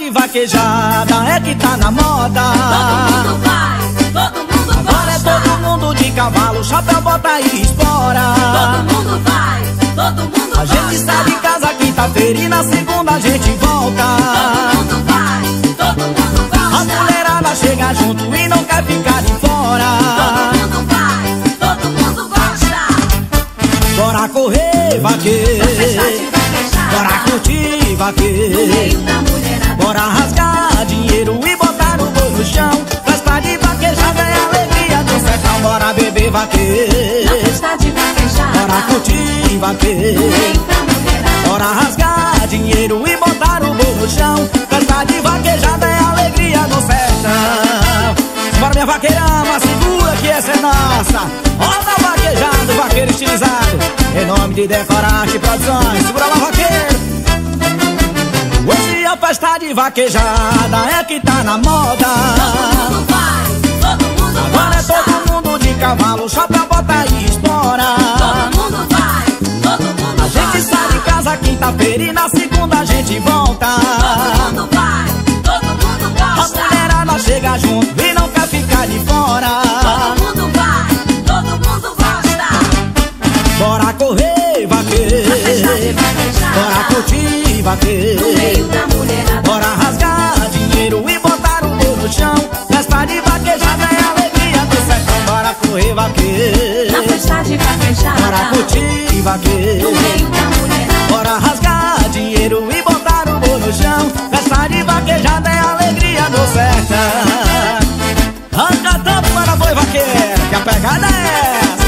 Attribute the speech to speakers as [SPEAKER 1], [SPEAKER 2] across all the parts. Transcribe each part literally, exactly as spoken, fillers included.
[SPEAKER 1] de vaquejada é que tá na moda.
[SPEAKER 2] Todo mundo vai, todo mundo gosta.
[SPEAKER 1] Agora é todo mundo de cavalo, chapéu, bota e espora.
[SPEAKER 2] Todo mundo vai, todo mundo gosta.
[SPEAKER 1] A gente sai de casa quinta-feira e na segunda a gente volta.
[SPEAKER 2] Todo mundo vai, todo mundo gosta.
[SPEAKER 1] A mulherada chega junto e não quer ficar de fora.
[SPEAKER 2] Todo mundo vai, todo mundo gosta.
[SPEAKER 1] Bora correr, vaqueiro. Bora curtir, vaqueiro.
[SPEAKER 2] No meio da mulherada.
[SPEAKER 1] Bora rasgar dinheiro e botar o boi no chão. Festa de vaquejada é alegria do sertão. Bora beber, vaqueiro.
[SPEAKER 2] Na festa de vaquejada.
[SPEAKER 1] Bora curtir, vaqueiro.
[SPEAKER 2] No meio da mulherada.
[SPEAKER 1] Bora rasgar dinheiro e botar o boi no chão. Festa de vaquejada é alegria do sertão. Bora, minha vaqueirama, segura que essa é nossa. Roda vaquejado, vaqueiro estilizado. Em nome de Decorate Produções. Segura lá, vaqueiro. Hoje a festa de vaquejada é que tá na moda.
[SPEAKER 2] Todo mundo vai, todo mundo
[SPEAKER 1] Agora
[SPEAKER 2] gosta.
[SPEAKER 1] é todo mundo de cavalo, chapéu, bota e espora.
[SPEAKER 2] Todo mundo vai, todo mundo
[SPEAKER 1] A gente
[SPEAKER 2] gosta.
[SPEAKER 1] sai de casa quinta-feira e na segunda a gente volta.
[SPEAKER 2] Todo mundo vai, todo mundo
[SPEAKER 1] A
[SPEAKER 2] gosta.
[SPEAKER 1] mulherada chega junto e não quer ficar de fora.
[SPEAKER 2] Todo mundo vai, todo mundo gosta.
[SPEAKER 1] Bora correr, vaqueiro.
[SPEAKER 2] Na festa de vaquejada.
[SPEAKER 1] Bora curtir, vaqueiro.
[SPEAKER 2] No meio da mulherada.
[SPEAKER 1] Bora rasgar dinheiro e botar o boi no chão. Festa de vaquejada é alegria do sertão. Bora correr, vaqueiro.
[SPEAKER 2] Na festa de vaquejada.
[SPEAKER 1] Bora curtir,
[SPEAKER 2] No
[SPEAKER 1] vaqueiro.
[SPEAKER 2] meio da mulherada.
[SPEAKER 1] Bora rasgar dinheiro e botar o boi no chão. Festa de vaquejada é alegria do sertão. Arranca tampa para boi, vaqueiro, que a pegada é essa.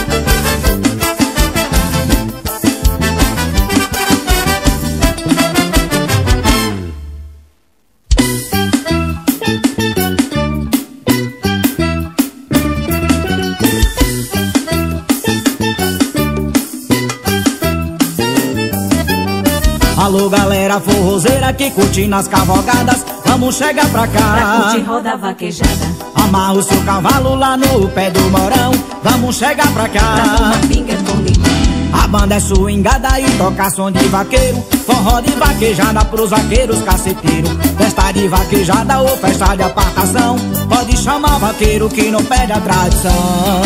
[SPEAKER 1] Alô, galera forrozeira que curte nas cavalgadas, vamos chegar pra
[SPEAKER 2] Pra
[SPEAKER 1] cá.
[SPEAKER 2] curtir roda vaquejada.
[SPEAKER 1] Amarra o seu cavalo lá no pé do morão, vamos chegar pra
[SPEAKER 2] Pra
[SPEAKER 1] cá.
[SPEAKER 2] tomar pinga com limão.
[SPEAKER 1] A banda é swingada e toca som de vaqueiro, forró de vaquejada pros vaqueiros caceteiros. Festa de vaquejada ou festa de apartação, pode chamar vaqueiro que não perde a tradição.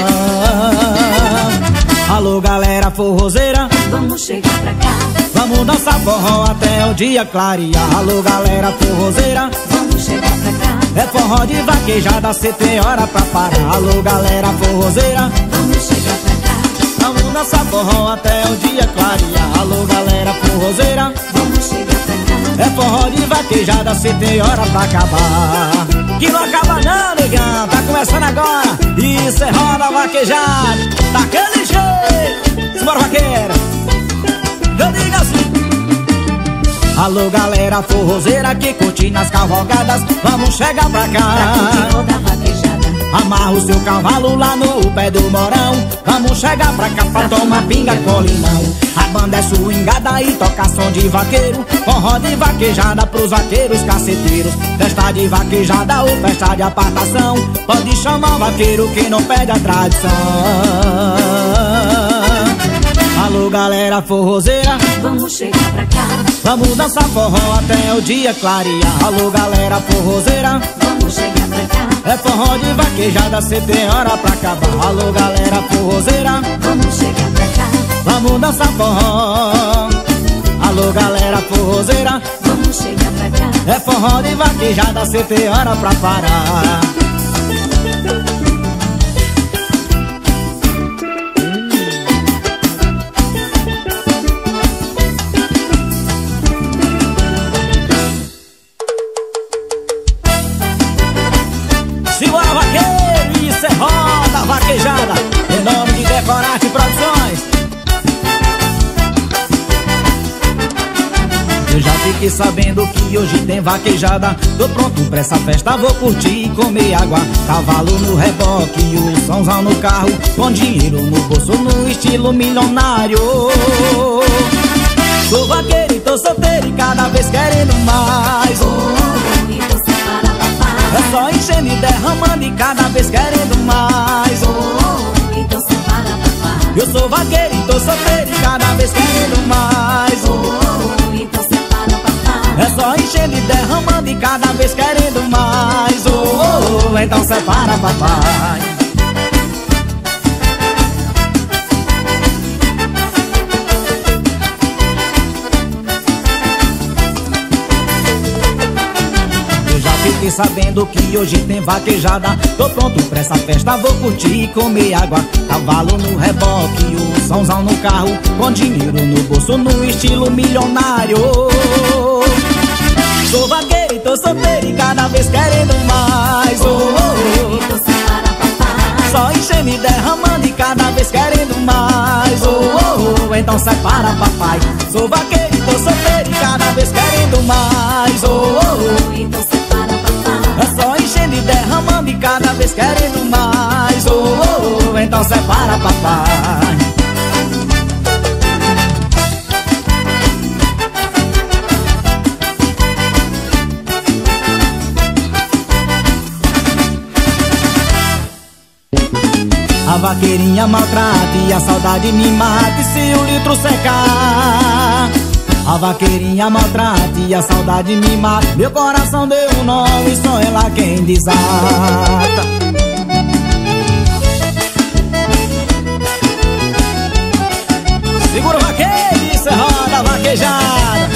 [SPEAKER 1] Alô, galera forrozeira,
[SPEAKER 2] Vamos chegar pra cá.
[SPEAKER 1] vamos dançar forró até o dia clarear. Alô, galera forrozeira,
[SPEAKER 2] Vamos chegar pra cá.
[SPEAKER 1] é forró de vaquejada, cê tem hora pra parar. Alô, galera forrozeira,
[SPEAKER 2] Vamos chegar pra cá.
[SPEAKER 1] vamos dançar forró até o dia clarear. Alô, galera forrozeira,
[SPEAKER 2] Vamos chegar pra cá.
[SPEAKER 1] é forró de vaquejada, cê tem hora pra acabar. Que não acaba não, negão, tá começando agora. Isso é roda vaquejada, daquele jeito. Simbora, vaqueira. Eu digo assim. Alô, galera forrozeira que curte nas cavalgadas, vamos chegar pra
[SPEAKER 2] Pra
[SPEAKER 1] cá.
[SPEAKER 2] curtir roda vaquejada.
[SPEAKER 1] Amarra o seu cavalo lá no pé do morão, vamos chegar pra cá pra tomar pinga com limão. A banda é swingada e toca som de vaqueiro, forró de vaquejada pros vaqueiros caceteiros. Festa de vaquejada ou festa de apartação, pode chamar vaqueiro que não perde a tradição. Alô, galera forrozeira,
[SPEAKER 2] Vamos chegar pra cá.
[SPEAKER 1] vamos dançar forró até o dia clarear. Alô, galera forrozeira,
[SPEAKER 2] Vamos chegar pra cá.
[SPEAKER 1] é forró de vaquejada, cê tem hora pra acabar. Alô, galera forrozeira,
[SPEAKER 2] Vamos chegar pra cá.
[SPEAKER 1] vamos dançar forró. Alô, galera forrozeira,
[SPEAKER 2] Vamos chegar pra cá.
[SPEAKER 1] é forró de vaquejada, cê tem hora pra parar. Simbora, vaqueiro, isso é roda vaquejada, em nome de Decorate Produções. Eu já fiquei sabendo que hoje tem vaquejada, tô pronto pra essa festa, vou curtir e comer água. Cavalo no reboque, o somzão no carro, com dinheiro no bolso, no estilo milionário. Sou vaqueiro e tô solteiro e cada vez querendo mais.
[SPEAKER 2] Oh, e você para papai.
[SPEAKER 1] É só enchendo e derramando e cada vez querendo mais.
[SPEAKER 2] Oh, então você para papai.
[SPEAKER 1] Eu sou vaqueiro e tô solteiro e cada vez querendo mais.
[SPEAKER 2] Oh, então você para papai.
[SPEAKER 1] É só enchendo e derramando e cada vez querendo mais. Oh, oh, oh, então separa, papai. Fiquei sabendo que hoje tem vaquejada. Tô pronto pra essa festa, vou curtir e comer água. Cavalo no reboque, o somzão no carro, com dinheiro no bolso, no estilo milionário. Sou vaqueiro e tô solteiro e cada vez querendo mais. Oh, oh, oh. Só enchendo e derramando e cada vez querendo mais. Oh, oh, oh. Então separa, papai. Sou vaqueiro e tô solteiro e cada vez querendo mais. Oh, oh, oh. Então separa. É só enchendo e derramando e cada vez querendo mais. Oh, oh, oh, então separa, papai. A vaqueirinha maltrata e a saudade me mata. E se o litro secar, a vaqueirinha maltrata e a saudade me mata. Meu coração deu um nó e só ela quem desata. Segura o vaqueiro e cê roda a vaquejada.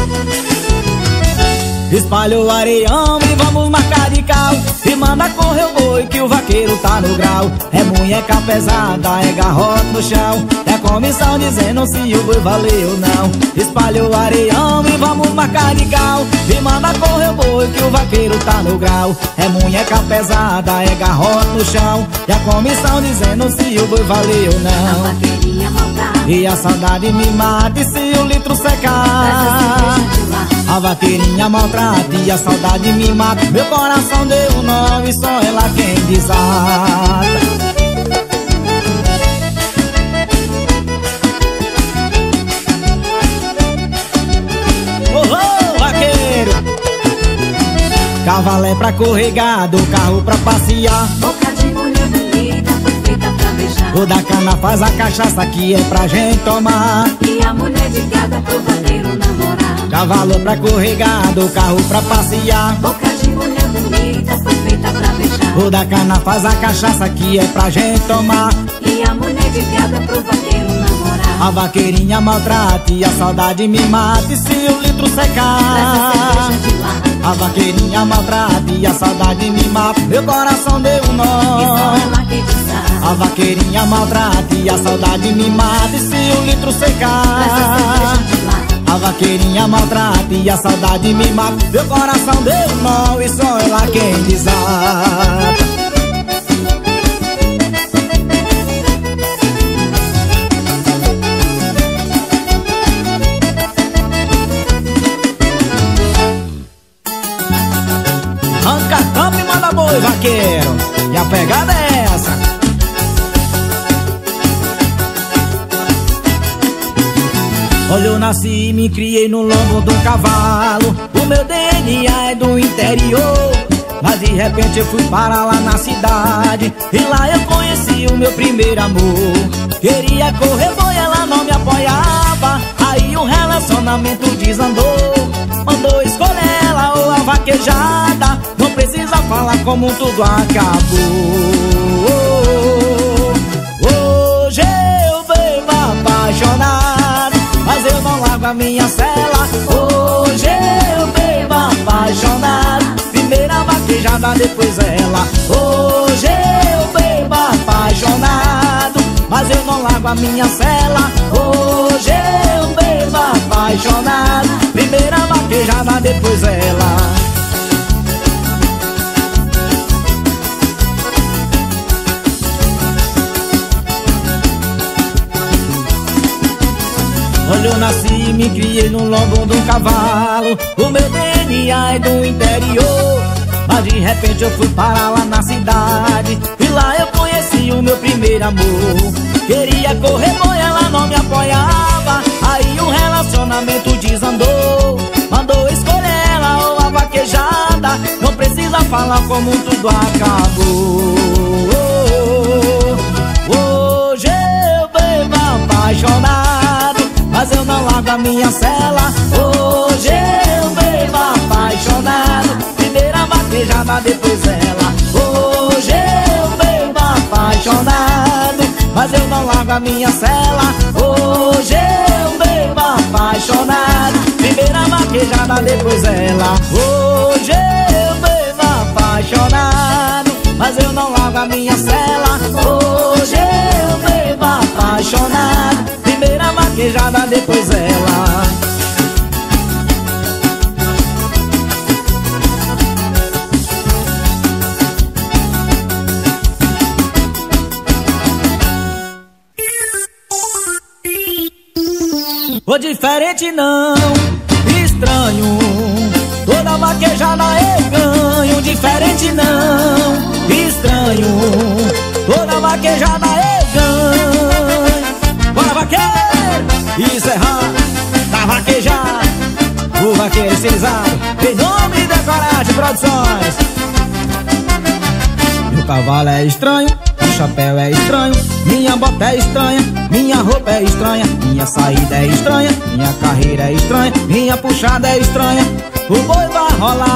[SPEAKER 1] Espalha o areião e vamos marcar de cal. E manda correr o boi que o vaqueiro tá no grau. É munheca pesada, é garrote no chão. É comissão dizendo se o boi valeu ou não. Espalha o areião e vamos marcar de cal. E manda correr o boi que o vaqueiro tá no grau. É munheca pesada, é garrote no chão. E a comissão dizendo se o boi valeu ou não.
[SPEAKER 2] A vaqueirinha maldada
[SPEAKER 1] e a saudade me mata. E se o litro secar, a vaqueirinha maltrata e a saudade me mata. Meu coração deu um nó e só ela quem desata. Oh, oh, vaqueiro! Cavalo é pra correr gado, carro pra passear.
[SPEAKER 2] Boca de mulher bonita, perfeita pra beijar.
[SPEAKER 1] O da cana faz a cachaça que é pra gente tomar.
[SPEAKER 2] E a mulher de gado é pro vaqueiro namorar.
[SPEAKER 1] Cavalo pra correr gado, carro pra passear.
[SPEAKER 2] Boca de mulher bonita, perfeita pra beijar.
[SPEAKER 1] O da cana faz a cachaça que é pra gente tomar.
[SPEAKER 2] E a mulher de gado é pro vaqueiro namorar.
[SPEAKER 1] A vaqueirinha maltrata e a saudade me mata. E se o litro secar, a vaqueirinha maltrata e a saudade me mata. Meu coração deu um nó. A vaqueirinha maltrata e a saudade me mata. E se o litro secar, a vaqueirinha maltrata e a saudade me mata. Meu coração deu um nó e só ela quem desata. Arranca a tampa e manda boi, vaqueiro. E a pegada é essa. Olha, eu nasci e me criei no lombo de um cavalo. O meu D N A é do interior, mas de repente eu fui para lá na cidade. E lá eu conheci o meu primeiro amor. Queria correr boi, ela não me apoiava. Aí o relacionamento desandou. Mandou escolher ela ou a vaquejada. Não precisa falar como tudo acabou. Hoje eu bebo apaixonado, mas eu não largo a minha cela. Hoje eu bebo apaixonado, primeira vaquejada, depois ela. Hoje eu bebo apaixonado, mas eu não largo a minha cela. Hoje eu bebo apaixonado, primeira vaquejada, depois ela. Olha, eu nasci e me criei no lombo de um cavalo. O meu D N A é do interior, mas de repente eu fui para lá na cidade. E lá eu conheci o meu primeiro amor. Queria correr boi, ela não me apoiava. Aí o relacionamento desandou. Mandou escolher ela ou a vaquejada. Não precisa falar como tudo acabou. Hoje eu bebo apaixonado, mas eu não largo a minha cela. Hoje eu bebo vaquejada, depois ela. Hoje eu bebo apaixonado, mas eu não largo a minha cela. Hoje eu bebo apaixonado, primeira vaquejada, depois ela. Hoje eu bebo apaixonado, mas eu não largo a minha cela. Hoje eu bebo apaixonado, primeira vaquejada, depois ela. Ô diferente não, estranho, toda vaquejada eu ganho. Diferente não, estranho, toda vaquejada eu ganho. Bora vaqueiro, isso é errado, tá vaquejado. O vaqueiro estilizado, em nome da Coragem Produções. Meu cavalo é estranho, meu chapéu é estranho, minha bota é estranha, minha roupa é estranha, minha saída é estranha, minha carreira é estranha, minha puxada é estranha. O boi vai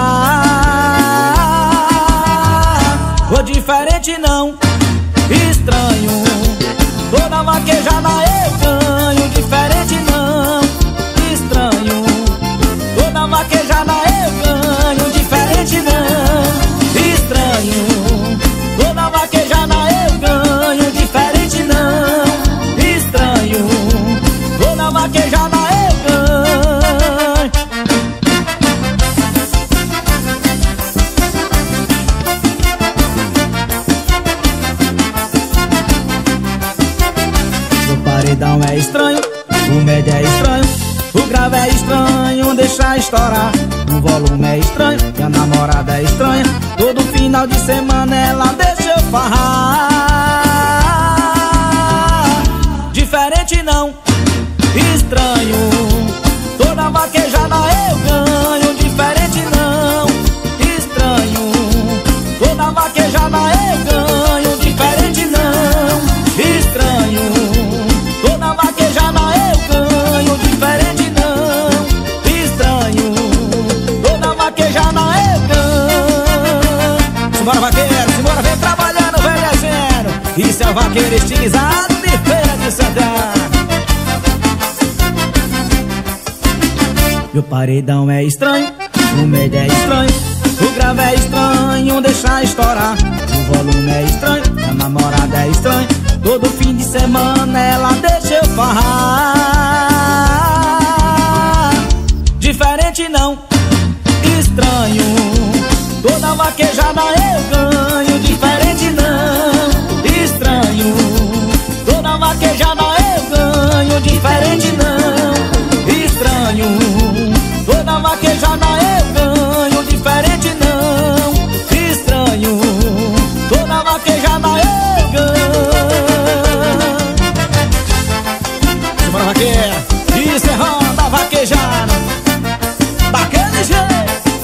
[SPEAKER 1] rolar. O diferente não, estranho, toda vaquejada eu ganho. Diferente não, estranho, toda vaquejada eu ganho. Diferente não, estranho, toda vaquejada eu ganho. Diferente não, estranho, toda vaquejada eu ganho. O paredão é estranho, o médio é estranho, o grave é estranho, deixa estourar. O volume é estranho, minha namorada é estranha, todo final de semana ela deixa eu farrar. Diferente não, estranho, toda vaquejada eu ganho. Diferente não, estranho, toda vaquejada eu ganho. Diferente não, estranho, toda vaquejada eu ganho. Diferente não, estranho, toda vaquejada eu ganho. Simbora vaqueiro, simbora, vem trabalhando, vem descendo. Isso é o vaqueiro estilizado de Feira de Santana. Meu paredão é estranho, o médio é estranho, o grave é estranho, deixa estourar. O volume é estranho, a namorada é estranha, todo fim de semana ela deixa eu farrar. Diferente não, estranho, toda vaquejada eu ganho. Diferente não, estranho, toda vaquejada eu ganho. Diferente não, estranho, toda vaquejada eu ganho. Diferente não, estranho, toda vaquejada eu ganho. Simbora vaqueiro, isso é roda vaquejada, daquele jeito.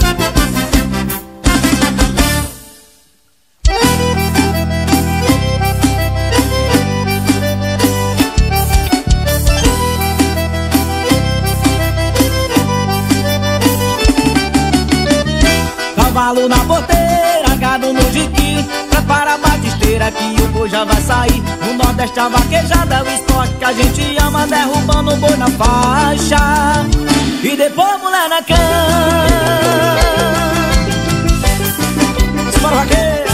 [SPEAKER 1] Cavalo na porteira, gado no jiqui, prepara a batisteira que o boi já vai sair. O Nordeste a vaquejada é o esporte que a gente ama, derrubando o boi na faixa e depois mulher na cama. Simbora vaqueiro.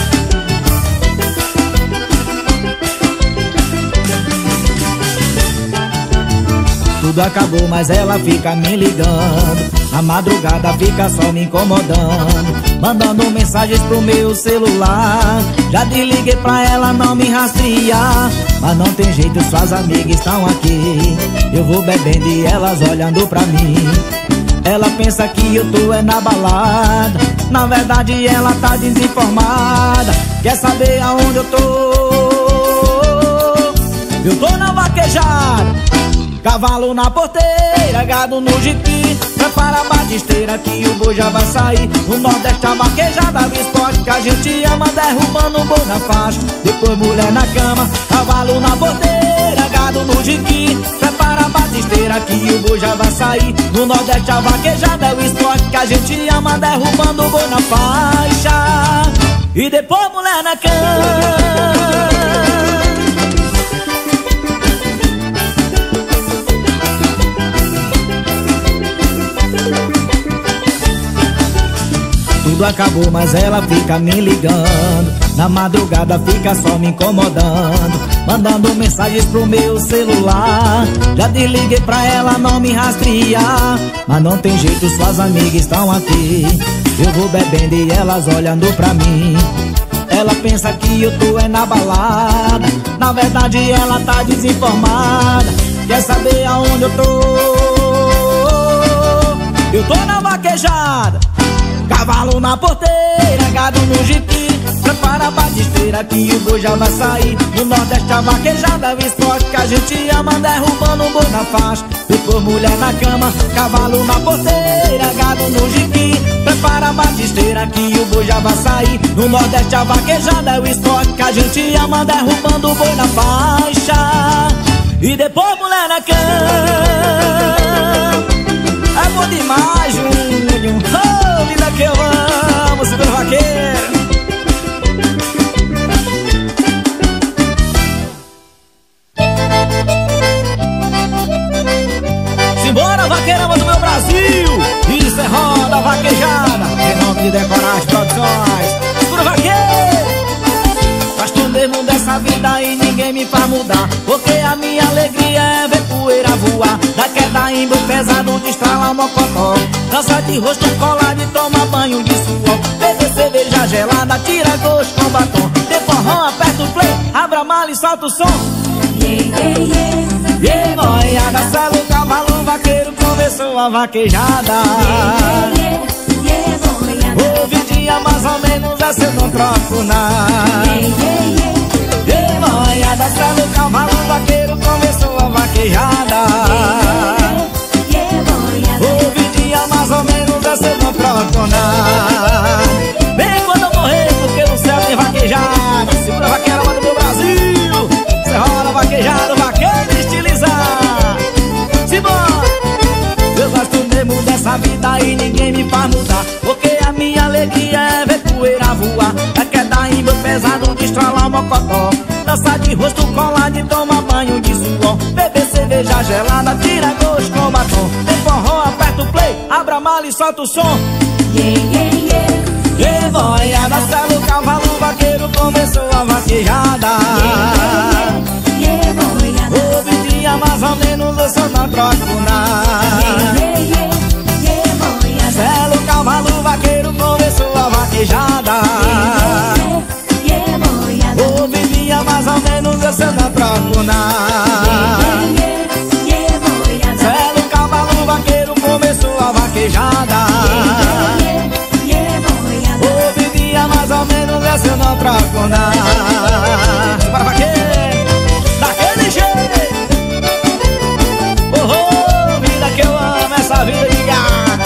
[SPEAKER 1] Tudo acabou, mas ela fica me ligando, na madrugada fica só me incomodando, mandando mensagens pro meu celular. Já desliguei pra ela não me rastrear, mas não tem jeito, suas amigas estão aqui. Eu vou bebendo e elas olhando pra mim. Ela pensa que eu tô é na balada, na verdade ela tá desinformada. Quer saber aonde eu tô? Eu tô na vaquejada, cavalo na porteira, gado no jiqui, prepara a batisteira que o boi já vai sair. O Nordeste a vaquejada, o esporte que a gente ama, derrubando o boi na faixa, depois mulher na cama. Cavalo na porteira, gado no jiqui, prepara a batisteira batisteira que o boi já vai sair. No Nordeste a vaquejada é o esporte que a gente ama, derrubando o boi na faixa e depois mulher na cama. Tudo acabou, mas ela fica me ligando. Na madrugada fica só me incomodando, mandando mensagens pro meu celular. Já desliguei pra ela não me rastrear, mas não tem jeito, suas amigas estão aqui. Eu vou bebendo e elas olhando pra mim. Ela pensa que eu tô é na balada, na verdade ela tá desinformada. Quer saber aonde eu tô? Eu tô na vaquejada, cavalo na porteira, gado no jipe. Prepara a batisteira que o boi já vai sair. No Nordeste a vaquejada é o esporte que a gente ama, derrubando o boi na faixa, depois mulher na cama. Cavalo na porteira, gado no jipe. Prepara a batisteira que o boi já vai sair. No Nordeste a vaquejada é o esporte que a gente ama, derrubando o boi na faixa e depois mulher na cama. É bom demais, Júnior. Oh, vida que eu amo, segura vaqueiro. Simbora, vaqueirama do meu Brasil. Isso é roda vaquejada, em nome de Decorate Produções. Segura vaqueiro. Faz tudo mesmo dessa vida e ninguém me faz mudar, porque a minha alegria é ver poeira voar. Da queda em boi pesado, de estralar mocotó, dança de rosto colado e toma banho de suor. Bebe cerveja gelada, tira gosto com batom. De forró, aperta o play, abra a mala e solta o som.
[SPEAKER 2] Yeah, yeah, yeah.
[SPEAKER 1] Yeah, noiada, sela o cavalo, vaqueiro começou a vaquejada.
[SPEAKER 2] Yeah, yeah, yeah, boiada.
[SPEAKER 1] Ouve dia mais ou menos, essa eu não troco nada.
[SPEAKER 2] Yeah, yeah, yeah.
[SPEAKER 1] Yeah, noiada, sela o cavalo, vaqueiro começou a vaquejada.
[SPEAKER 2] Yeah, boiada.
[SPEAKER 1] Ouve dia mais ou menos, essa eu não troco nada. Bem quando eu morrer, porque no céu tem vaquejada. Segura a vaqueira lá do meu Brasil. Cê rola vaquejada, vaqueiro estilizar. Simbora! Eu gosto mesmo dessa vida e ninguém me faz mudar, porque a minha alegria é ver poeira voar. É queda em boi pesado, de estralar mocotó, dança de rosto colado e toma banho de suor. Beber cerveja gelada, tira gosto com batom. Tem forró, aperta o play, abra a mala e solta o som.
[SPEAKER 2] Yeah, yeah, yeah.
[SPEAKER 1] Yeah, boiada, sela o cavalo, vaqueiro começou a vaquejada.
[SPEAKER 2] Yeah, yeah, boiada.
[SPEAKER 1] Ouve dia mais ou menos, eu só não troco nada.
[SPEAKER 2] Yeah, yeah, yeah, boiada.
[SPEAKER 1] Sela o cavalo, vaqueiro começou a vaquejada.
[SPEAKER 2] Yeah, yeah, boiada.
[SPEAKER 1] Ouve dia mais ou menos, eu só não troco nada.
[SPEAKER 2] Yeah, yeah, boiada.
[SPEAKER 1] Sela o cavalo, vaqueiro começou a vaquejada.
[SPEAKER 2] Yeah, yeah, boiada.
[SPEAKER 1] Ouve dia mais ou menos, essa eu não troco nada. Para vaqueiro, daquele jeito. Oh, oh, vida que eu amo, essa vida de gado.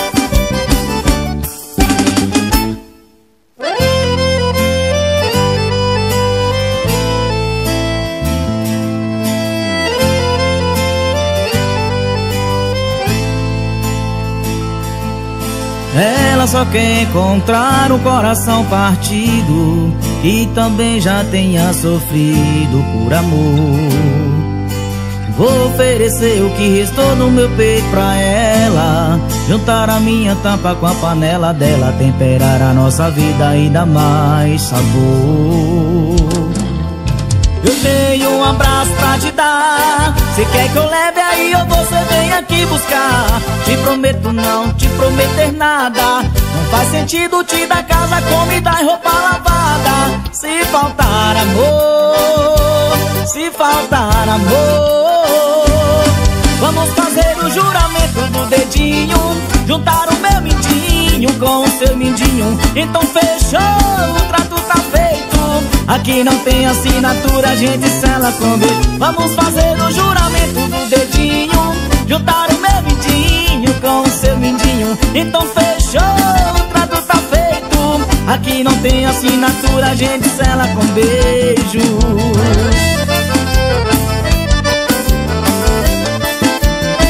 [SPEAKER 1] Ela só quer encontrar um coração partido, que também já tenha sofrido por amor. Vou oferecer o que restou no meu peito pra ela, juntar a minha tampa com a panela dela, temperar a nossa vida e dar mais sabor. Eu tenho um abraço pra te dar, cê quer que eu leve aí ou você vem aqui buscar? Te prometo não te prometer nada, não faz sentido te dar casa, comida e roupa lavada. Se faltar amor, se faltar amor, vamos fazer o juramento do dedinho, juntar o meu mindinho com o seu mindinho. Então fechou, o trato tá feito. Aqui não tem assinatura, a gente sela com beijo. Vamos fazer o juramento do dedinho, juntar o meu mindinho com o seu mindinho. Então fechou, o trato tá feito. Aqui não tem assinatura, a gente sela com beijo.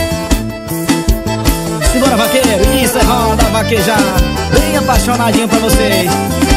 [SPEAKER 1] Bora vaqueiro, isso é roda vaquejada, bem apaixonadinho pra vocês.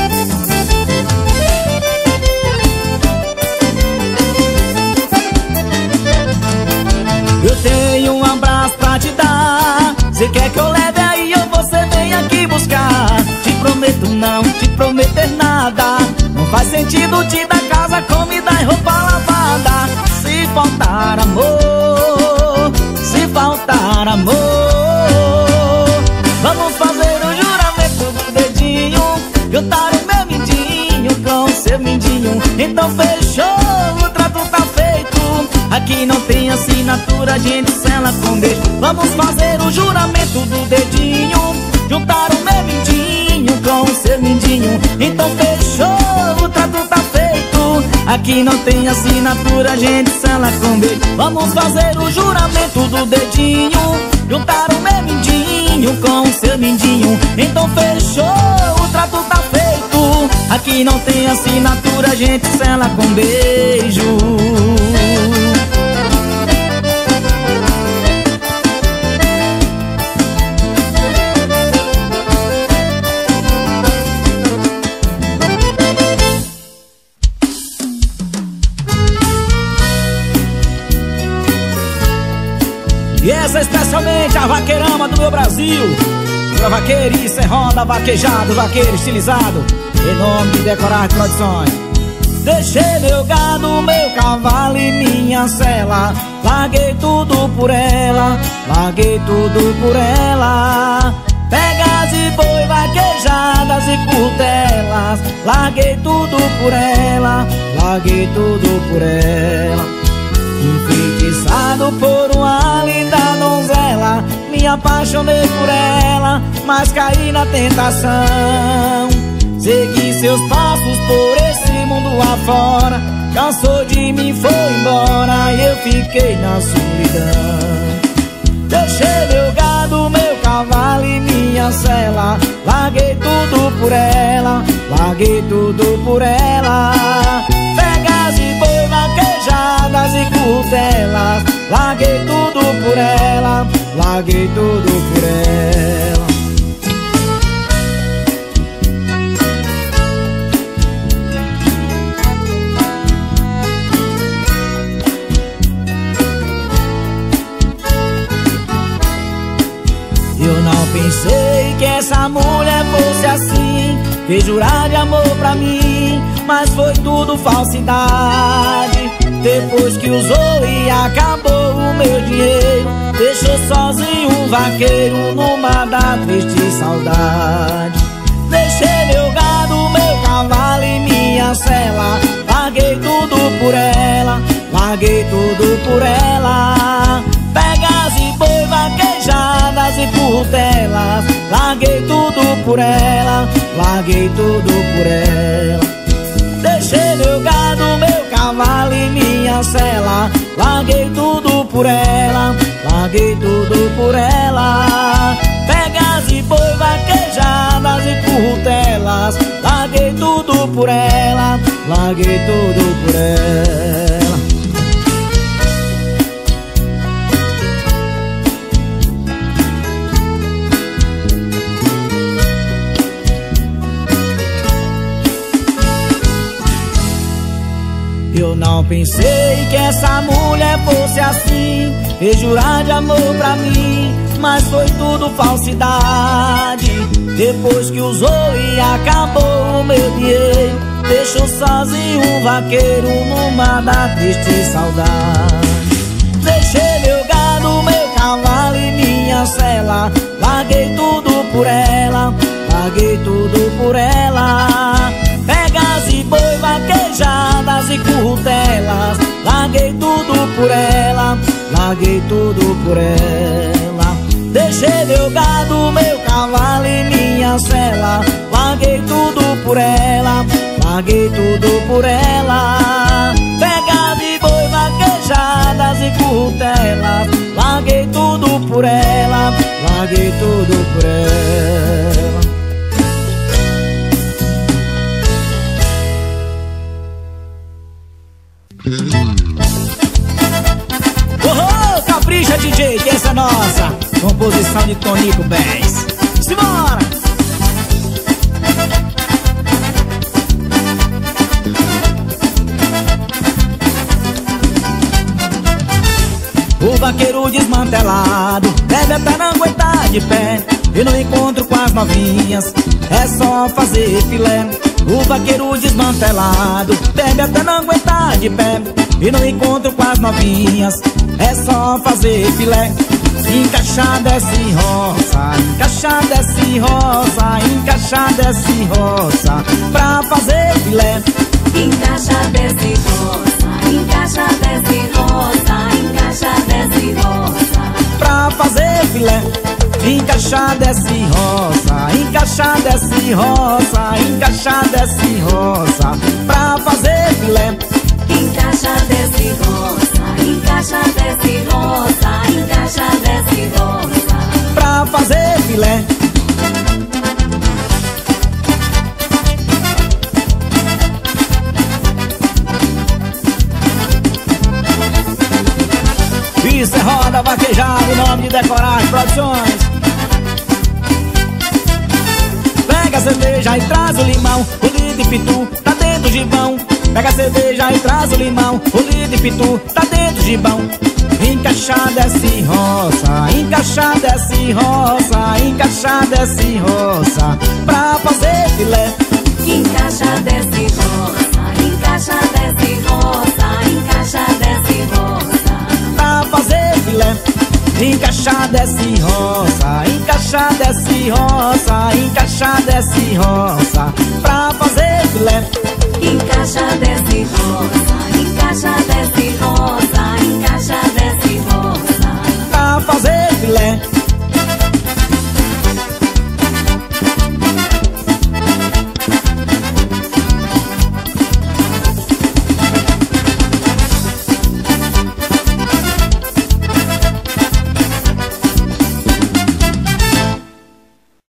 [SPEAKER 1] Eu tenho um abraço pra te dar, cê quer que eu leve aí ou você vem aqui buscar? Te prometo não te prometer nada, não faz sentido te dar casa, comida e roupa lavada. Se faltar amor, se faltar amor, vamos fazer o juramento do dedinho, juntar o meu mindinho com o seu mindinho. Então fechou, o trato tá feito, aqui não tem assinatura, a gente sela com beijo. Vamos fazer o juramento do dedinho, juntar o meu mindinho com o seu mindinho. Então fechou, o trato tá feito, aqui não tem assinatura, a gente sela com beijo. Vamos fazer o juramento do dedinho, juntar o meu mindinho com o seu mindinho. Então fechou, o trato tá feito, aqui não tem assinatura, a gente sela com beijo. E essa é especialmente a vaqueirama do meu Brasil, pra vaqueirice, roda, vaquejado, vaqueiro estilizado, em nome de Decorar Produções. Deixei meu gado, meu cavalo e minha cela, larguei tudo por ela, larguei tudo por ela. Pegas e boi, vaquejadas e curtelas, larguei tudo por ela, larguei tudo por ela. Enfeitiçado por uma linda donzela, me apaixonei por ela, mas caí na tentação. Segui seus passos por esse mundo afora, cansou de mim, foi embora e eu fiquei na solidão. Deixei meu gado, meu cavalo e minha cela, larguei tudo por ela, larguei tudo por ela. Pegas e boi, vaquejadas e curtelas, larguei tudo por ela, larguei tudo por ela. Eu não pensei que essa mulher fosse assim, fez jurar de amor pra mim, mas foi tudo falsidade. Depois que usou e acabou o meu dinheiro, deixou sozinho um vaqueiro numa da triste saudade. Deixei meu gado, meu cavalo e minha cela, larguei tudo por ela, larguei tudo por ela. Pegas e boi, vaquejadas e curtelas, larguei tudo por ela, larguei tudo por ela. Deixei meu gado, meu cavalo e minha cela, larguei tudo por ela, larguei tudo por ela. Pegas e boi, vaquejadas e curtelas, larguei tudo por ela, larguei tudo por ela. Eu não pensei que essa mulher fosse assim, fez jurar de amor pra mim, mas foi tudo falsidade. Depois que usou e acabou o meu dinheiro, deixou sozinho um vaqueiro numa da triste saudade. Deixei meu gado, meu cavalo e minha cela, larguei tudo por ela, larguei tudo por ela. Pegas e boi, vaquejadas e curtelas, larguei tudo por ela, larguei tudo por ela. Deixei meu gado, meu cavalo e minha cela, larguei tudo por ela, larguei tudo por ela. Pegas e boi, vaquejadas e curtelas, larguei tudo por ela, larguei tudo por ela. Oh, capricha D J, que essa é nossa composição de Tonico Bens. Simbora! O vaqueiro desmantelado deve até não aguentar de pé. E no encontro com as novinhas é só fazer filé. O vaqueiro desmantelado deve até não aguentar de pé. E no encontro com as novinhas é só fazer filé. Encaixar desce roça, encaixar desce roça, encaixar desce roça pra fazer filé.
[SPEAKER 2] Encaixa, desce roça, encaixa, desce roça, encaixa, desce roça
[SPEAKER 1] pra fazer filé. Encaixar desce roça, encaixar desce roça, encaixar desce roça pra fazer filé.
[SPEAKER 2] Encaixa, desce roça, encaixa, desce roça, encaixa, desce roça
[SPEAKER 1] pra fazer filé. Isso é roda vaquejada, em nome de Decoragem Produções. Pega a cerveja e traz o limão, o litro de pitu tá dentro do gibão. Pega a cerveja e traz o limão, o litro de pitu tá dentro do gibão. Encaixar desce roça, encaixar desce roça, encaixar desce roça pra fazer filé.
[SPEAKER 2] Encaixa, desce roça, encaixa, desce roça, encaixa, desce roça
[SPEAKER 1] pra fazer filé. Encaixar desce roça, encaixar desce roça, encaixar desce roça pra fazer filé.
[SPEAKER 2] Encaixa, desce roça, encaixa, desce roça, encaixa,